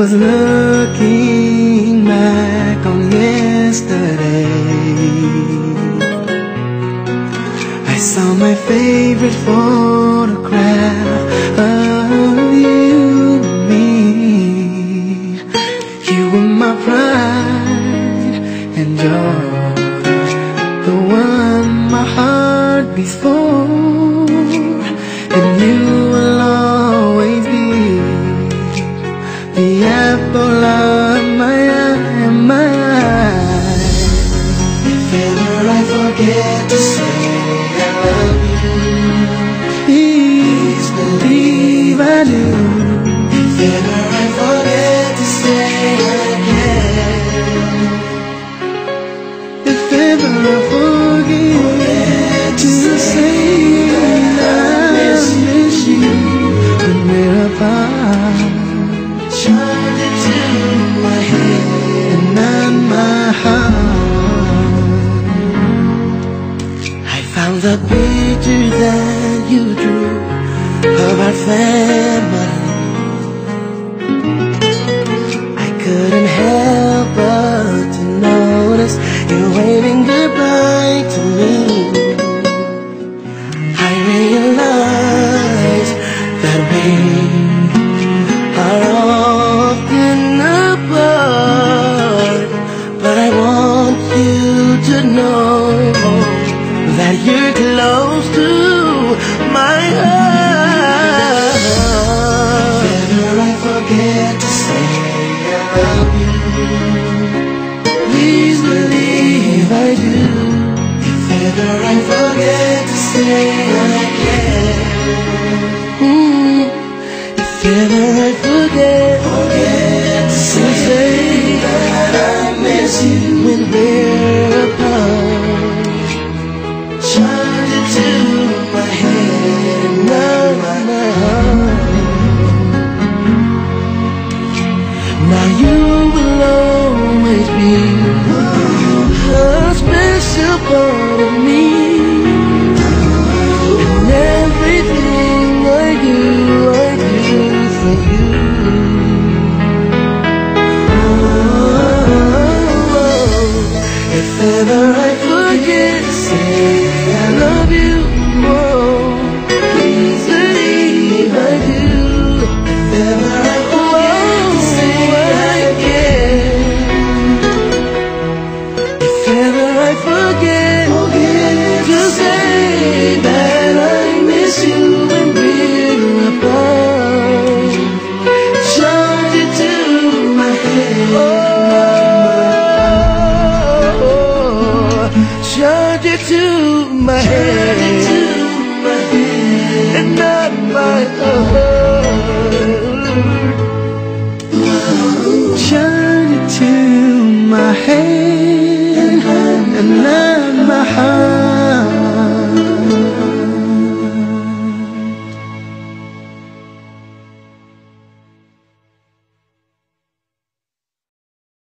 was looking back on yesterday. I saw my favorite photograph of you and me. You were my pride and joy, the one my heart beats for, and you will always be the apple of my eye, my eye. If ever I forget to say I love you, please believe I do. If ever I forget to say I can, if ever I forget to say I miss you when we're apart, charge it to my head and not my heart. I found the picture that you drew of our family. I couldn't help but to notice you waving goodbye to me. I realized that we are often apart, but I want you to know that you're close to my heart. If ever I forget to say I love you, please believe I do. If ever I forget to say I can, if ever I forget to say that I miss you when we're apart, charge it to my head and not my heart. Now you will always be a special part of me, and everything I do for you. If ever I forget to say I love you, please believe I do. If ever I forget to say I can, if ever I forget to say that I miss you when we're apart, charge it to my head. Charge it to my head and not my heart.